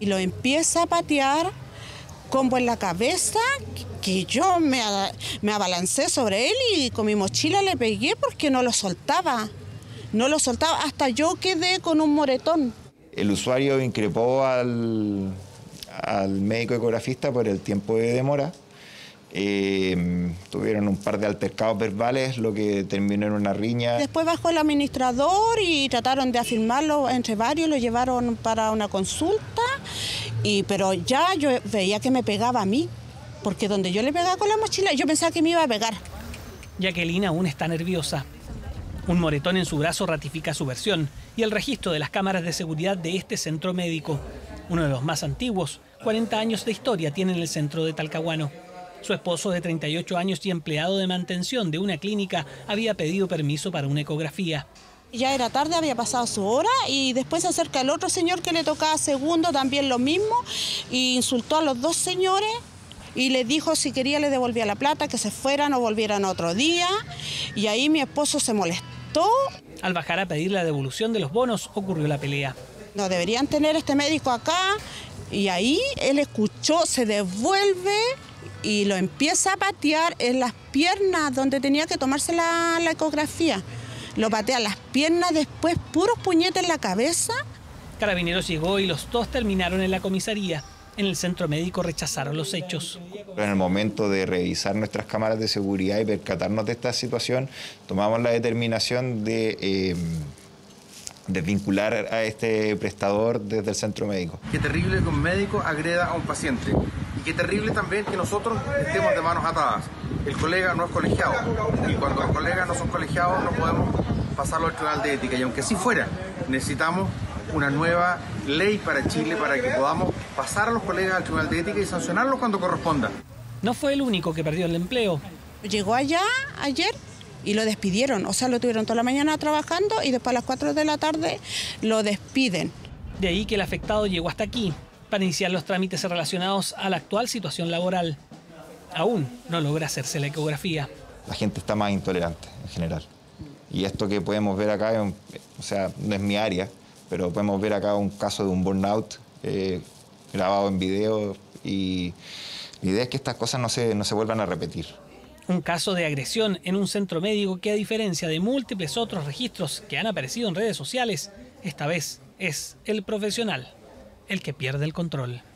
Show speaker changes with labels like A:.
A: Y lo empieza a patear, combo en la cabeza, que yo me abalancé sobre él y con mi mochila le pegué porque no lo soltaba. No lo soltaba, hasta yo quedé con un moretón.
B: El usuario increpó al médico ecografista por el tiempo de demora. Tuvieron un par de altercados verbales, lo que terminó en una riña.
A: Después bajó el administrador y trataron de afirmarlo entre varios, lo llevaron para una consulta, pero ya yo veía que me pegaba a mí, porque donde yo le pegaba con la mochila, yo pensaba que me iba a pegar.
C: Jacqueline aún está nerviosa. Un moretón en su brazo ratifica su versión y el registro de las cámaras de seguridad de este centro médico, uno de los más antiguos. 40 años de historia tiene en el centro de Talcahuano. Su esposo, de 38 años y empleado de mantención de una clínica, había pedido permiso para una ecografía.
A: Ya era tarde, había pasado su hora y después se acerca el otro señor que le tocaba segundo, también lo mismo, y insultó a los dos señores y les dijo si quería le devolvía la plata, que se fueran o volvieran otro día, y ahí mi esposo se molestó.
C: Al bajar a pedir la devolución de los bonos, ocurrió la pelea.
A: No deberían tener este médico acá, y ahí él escuchó, se devuelve y lo empieza a patear en las piernas donde tenía que tomarse la ecografía. Lo patea en las piernas, después puros puñetes en la cabeza.
C: Carabineros llegó y los dos terminaron en la comisaría. En el centro médico rechazaron los hechos.
B: En el momento de revisar nuestras cámaras de seguridad y percatarnos de esta situación, tomamos la determinación de desvincular a este prestador desde el centro médico.
D: Qué terrible que un médico agreda a un paciente. Y qué terrible también que nosotros estemos de manos atadas. El colega no es colegiado. Y cuando los colegas no son colegiados no podemos pasarlo al Tribunal de Ética. Y aunque así fuera, necesitamos una nueva ley para Chile para que podamos pasar a los colegas al Tribunal de Ética y sancionarlos cuando corresponda.
C: No fue el único que perdió el empleo.
A: Llegó allá ayer y lo despidieron, o sea, lo tuvieron toda la mañana trabajando y después a las 4 de la tarde lo despiden.
C: De ahí que el afectado llegó hasta aquí para iniciar los trámites relacionados a la actual situación laboral. Aún no logra hacerse la ecografía.
B: La gente está más intolerante en general. Y esto que podemos ver acá, o sea, no es mi área, pero podemos ver acá un caso de un burnout grabado en video, y la idea es que estas cosas no se vuelvan a repetir.
C: Un caso de agresión en un centro médico que, a diferencia de múltiples otros registros que han aparecido en redes sociales, esta vez es el profesional el que pierde el control.